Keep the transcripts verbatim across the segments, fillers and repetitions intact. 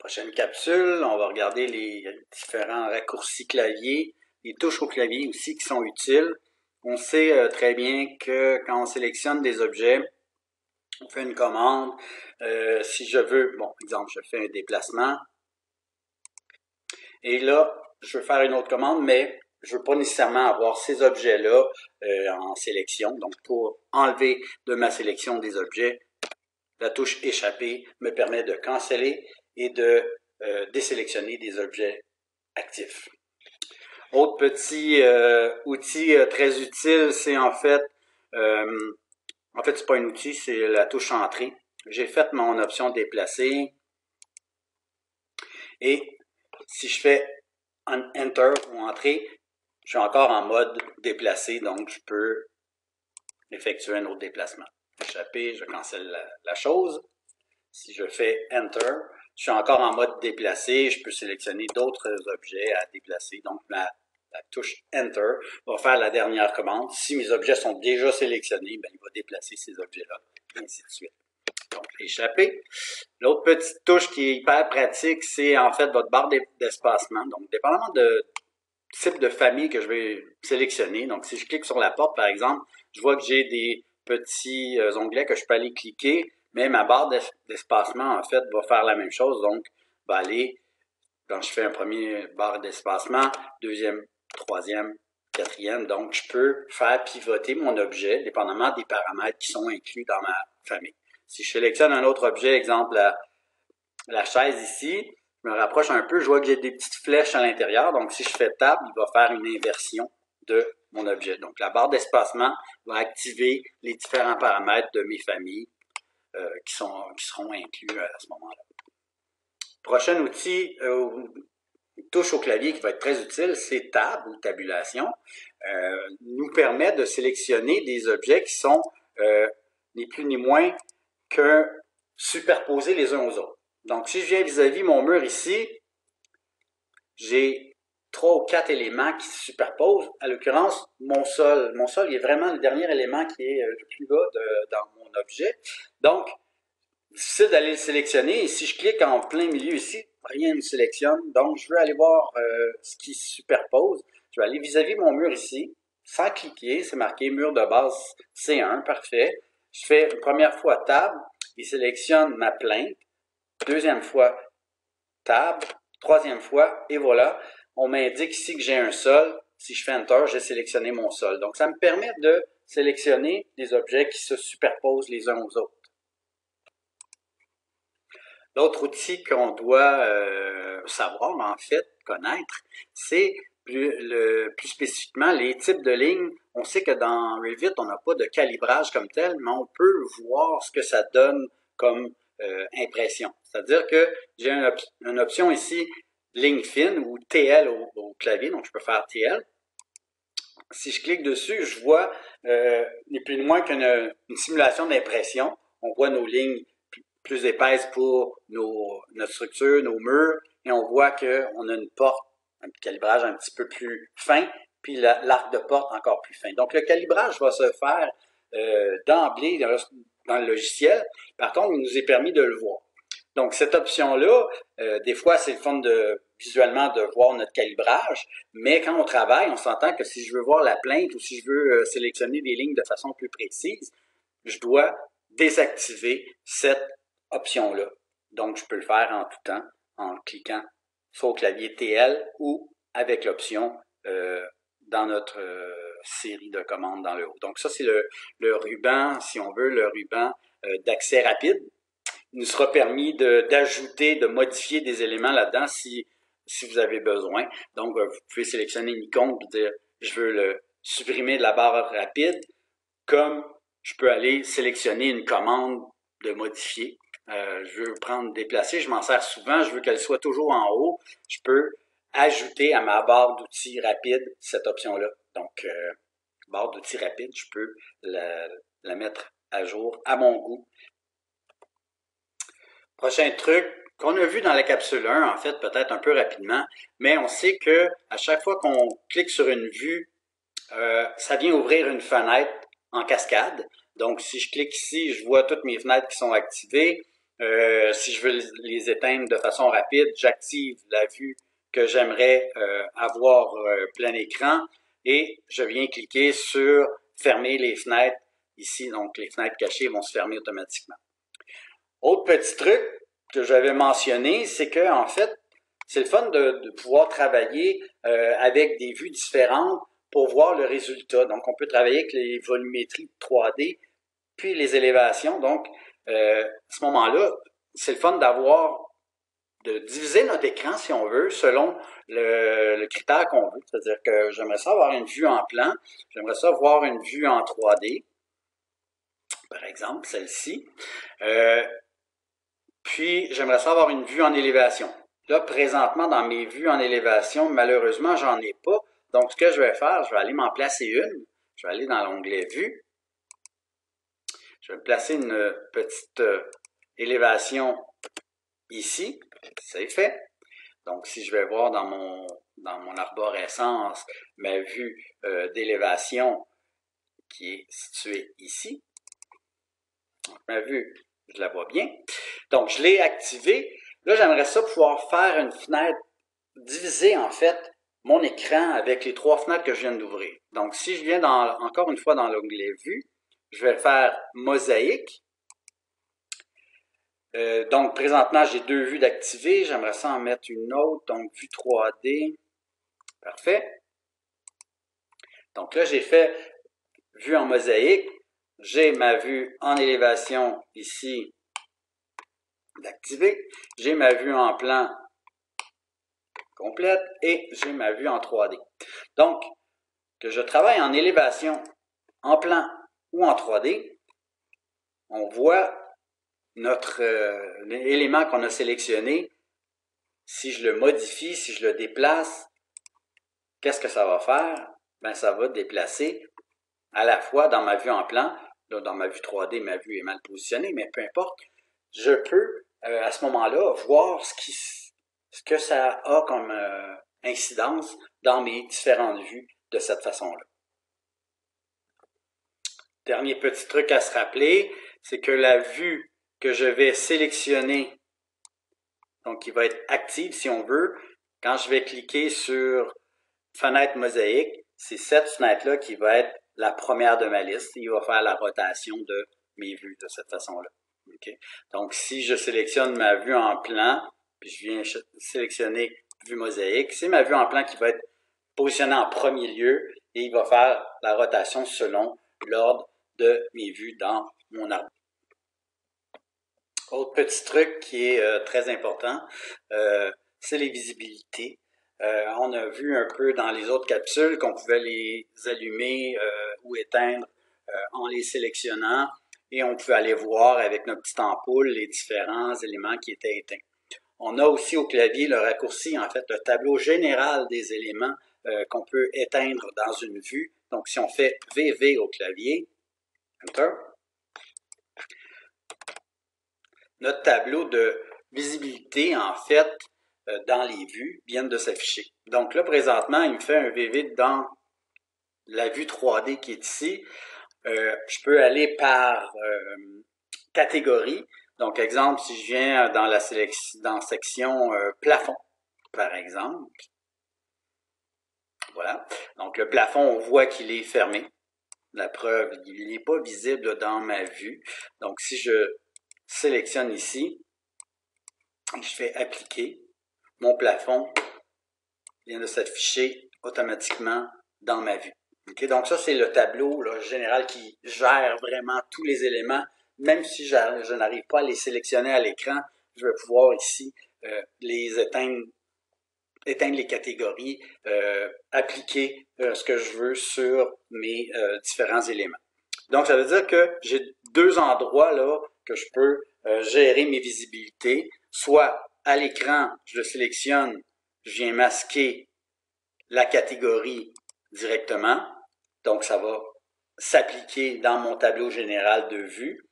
Prochaine capsule, on va regarder les différents raccourcis clavier, les touches au clavier aussi qui sont utiles. On sait euh, très bien que quand on sélectionne des objets, on fait une commande. Euh, si je veux, bon, exemple, je fais un déplacement. Et là, je veux faire une autre commande, mais je veux pas nécessairement avoir ces objets-là euh, en sélection. Donc, pour enlever de ma sélection des objets, la touche échapper me permet de canceller et de euh, désélectionner des objets actifs. Autre petit euh, outil euh, très utile, c'est en fait, euh, en fait c'est pas un outil, c'est la touche entrée. J'ai fait mon option déplacer et si je fais un Enter ou Entrée, je suis encore en mode déplacer, donc je peux effectuer un autre déplacement. Échapper, je cancelle la, la chose. Si je fais Enter, je suis encore en mode déplacer. Je peux sélectionner d'autres objets à déplacer. Donc, la, la touche Enter va faire la dernière commande. Si mes objets sont déjà sélectionnés, ben, il va déplacer ces objets-là, et ainsi de suite. Donc, échapper. L'autre petite touche qui est hyper pratique, c'est en fait votre barre d'espacement. Donc, dépendamment de type de famille que je vais sélectionner. Donc, si je clique sur la porte, par exemple, je vois que j'ai des petits onglets que je peux aller cliquer. Mais ma barre d'espacement, en fait, va faire la même chose. Donc, va aller, quand je fais un premier barre d'espacement, deuxième, troisième, quatrième. Donc, je peux faire pivoter mon objet, dépendamment des paramètres qui sont inclus dans ma famille. Si je sélectionne un autre objet, exemple la, la chaise ici, je me rapproche un peu, je vois que j'ai des petites flèches à l'intérieur. Donc, si je fais Tab, il va faire une inversion de mon objet. Donc, la barre d'espacement va activer les différents paramètres de mes familles. Euh, qui, sont, qui seront inclus à ce moment-là. Prochain outil, euh, touche au clavier qui va être très utile, c'est Tab ou tabulation. Euh, nous permet de sélectionner des objets qui sont euh, ni plus ni moins que superposés les uns aux autres. Donc, si je viens vis-à-vis mon mur ici, j'ai trois ou quatre éléments qui se superposent. À l'occurrence, mon sol. Mon sol il est vraiment le dernier élément qui est le plus bas de, dans mon objet. Donc, difficile d'aller le sélectionner. Et si je clique en plein milieu ici, rien ne me sélectionne. Donc, je veux aller voir euh, ce qui se superpose. Je vais aller vis-à-vis mon mur ici, sans cliquer. C'est marqué mur de base C un, parfait. Je fais une première fois Tab, il sélectionne ma plainte. Deuxième fois Tab, troisième fois, et voilà. On m'indique ici que j'ai un sol. Si je fais Enter, j'ai sélectionné mon sol. Donc, ça me permet de sélectionner des objets qui se superposent les uns aux autres. L'autre outil qu'on doit euh, savoir, en fait, connaître, c'est plus, le, plus spécifiquement les types de lignes. On sait que dans Revit, on n'a pas de calibrage comme tel, mais on peut voir ce que ça donne comme euh, impression. C'est-à-dire que j'ai une, op une option ici, ligne fine ou T L au, au clavier, donc je peux faire T L. Si je clique dessus, je vois euh, ni plus ni moins qu'une une simulation d'impression. On voit nos lignes plus épaisse pour nos, notre structure, nos murs, et on voit qu'on a une porte, un calibrage un petit peu plus fin, puis l'arc de porte encore plus fin. Donc, le calibrage va se faire euh, d'emblée dans, dans le logiciel. Par contre, il nous est permis de le voir. Donc, cette option-là, euh, des fois, c'est le fun de visuellement de voir notre calibrage, mais quand on travaille, on s'entend que si je veux voir la plainte ou si je veux euh, sélectionner des lignes de façon plus précise, je dois désactiver cette option-là. Donc, je peux le faire en tout temps en cliquant soit au clavier T L ou avec l'option euh, dans notre euh, série de commandes dans le haut. Donc, ça, c'est le, le ruban, si on veut, le ruban euh, d'accès rapide. Il nous sera permis d'ajouter, de, de modifier des éléments là-dedans si, si vous avez besoin. Donc, vous pouvez sélectionner une icône et dire « Je veux le supprimer de la barre rapide », comme je peux aller sélectionner une commande de modifier. Euh, je veux prendre déplacer, je m'en sers souvent, je veux qu'elle soit toujours en haut. Je peux ajouter à ma barre d'outils rapide cette option-là. Donc, euh, barre d'outils rapide, je peux la, la mettre à jour à mon goût. Prochain truc qu'on a vu dans la capsule un, en fait, peut-être un peu rapidement, mais on sait que à chaque fois qu'on clique sur une vue, euh, ça vient ouvrir une fenêtre en cascade. Donc, si je clique ici, je vois toutes mes fenêtres qui sont activées. Euh, si je veux les, les éteindre de façon rapide, j'active la vue que j'aimerais euh, avoir euh, plein écran et je viens cliquer sur fermer les fenêtres ici. Donc, les fenêtres cachées vont se fermer automatiquement. Autre petit truc que j'avais mentionné, c'est que en fait, c'est le fun de, de pouvoir travailler euh, avec des vues différentes pour voir le résultat. Donc, on peut travailler avec les volumétries trois D, puis les élévations. Donc, euh, à ce moment-là, c'est le fun d'avoir, de diviser notre écran, si on veut, selon le, le critère qu'on veut. C'est-à-dire que j'aimerais ça avoir une vue en plan, j'aimerais ça voir une vue en trois D, par exemple, celle-ci. Euh, puis, j'aimerais ça avoir une vue en élévation. Là, présentement, dans mes vues en élévation, malheureusement, j'en ai pas. Donc, ce que je vais faire, je vais aller m'en placer une. Je vais aller dans l'onglet Vue. Je vais placer une petite euh, élévation ici. C'est fait. Donc, si je vais voir dans mon, dans mon arborescence ma vue euh, d'élévation qui est située ici. Donc, ma vue, je la vois bien. Donc, je l'ai activée. Là, j'aimerais ça pouvoir faire une fenêtre, diviser en fait mon écran avec les trois fenêtres que je viens d'ouvrir. Donc, si je viens dans, encore une fois dans l'onglet Vue, je vais faire Mosaïque. Euh, donc, présentement, j'ai deux vues d'activer. J'aimerais ça en mettre une autre, donc vue trois D. Parfait. Donc là, j'ai fait vue en mosaïque. J'ai ma vue en élévation ici d'activer. J'ai ma vue en plan complète et j'ai ma vue en trois D. Donc, que je travaille en élévation, en plan ou en trois D, on voit notre euh, élément qu'on a sélectionné. Si je le modifie, si je le déplace, qu'est-ce que ça va faire? Ben, ça va déplacer à la fois dans ma vue en plan, là, dans ma vue trois D, ma vue est mal positionnée, mais peu importe, je peux euh, à ce moment-là voir ce, qui, ce que ça a comme euh, incidence dans mes différentes vues de cette façon-là. Dernier petit truc à se rappeler, c'est que la vue que je vais sélectionner, donc qui va être active si on veut, quand je vais cliquer sur fenêtre mosaïque, c'est cette fenêtre-là qui va être la première de ma liste. Il va faire la rotation de mes vues de cette façon-là. Okay? Donc, si je sélectionne ma vue en plan, puis je viens sélectionner vue mosaïque, c'est ma vue en plan qui va être positionnée en premier lieu et il va faire la rotation selon l'ordre de mes vues dans mon arbre. Autre petit truc qui est euh, très important, euh, c'est les visibilités. Euh, on a vu un peu dans les autres capsules qu'on pouvait les allumer euh, ou éteindre euh, en les sélectionnant et on pouvait aller voir avec notre petite ampoule les différents éléments qui étaient éteints. On a aussi au clavier le raccourci, en fait, le tableau général des éléments euh, qu'on peut éteindre dans une vue. Donc, si on fait V V au clavier, Enter, notre tableau de visibilité, en fait, euh, dans les vues, viennent de s'afficher. Donc là, présentement, il me fait un V V dans la vue trois D qui est ici. Euh, je peux aller par euh, catégorie. Donc, exemple, si je viens dans la sélection, dans la section euh, plafond, par exemple. Voilà. Donc, le plafond, on voit qu'il est fermé. La preuve, il n'est pas visible dans ma vue. Donc, si je sélectionne ici, je fais appliquer, mon plafond vient de s'afficher automatiquement dans ma vue. Okay? Donc, ça, c'est le tableau là, général qui gère vraiment tous les éléments. Même si je, je n'arrive pas à les sélectionner à l'écran, je vais pouvoir ici euh, les éteindre, éteindre les catégories, euh, appliquer euh, ce que je veux sur mes euh, différents éléments. Donc, ça veut dire que j'ai deux endroits là que je peux euh, gérer mes visibilités. Soit à l'écran, je le sélectionne, je viens masquer la catégorie directement. Donc, ça va s'appliquer dans mon tableau général de vue.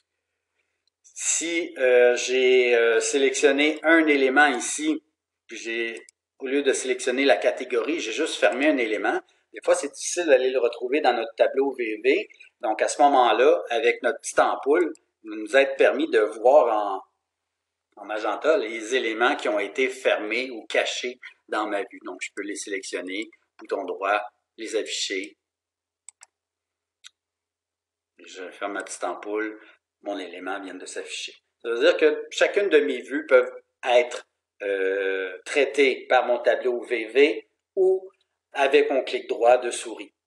Si euh, j'ai euh, sélectionné un élément ici, puis j'ai, au lieu de sélectionner la catégorie, j'ai juste fermé un élément. Des fois, c'est difficile d'aller le retrouver dans notre tableau V V. Donc, à ce moment-là, avec notre petite ampoule, il nous est permis de voir en en magenta, les éléments qui ont été fermés ou cachés dans ma vue. Donc, je peux les sélectionner, bouton droit, les afficher. Je ferme ma petite ampoule, mon élément vient de s'afficher. Ça veut dire que chacune de mes vues peuvent être euh, traitées par mon tableau V V ou avec un clic droit de souris.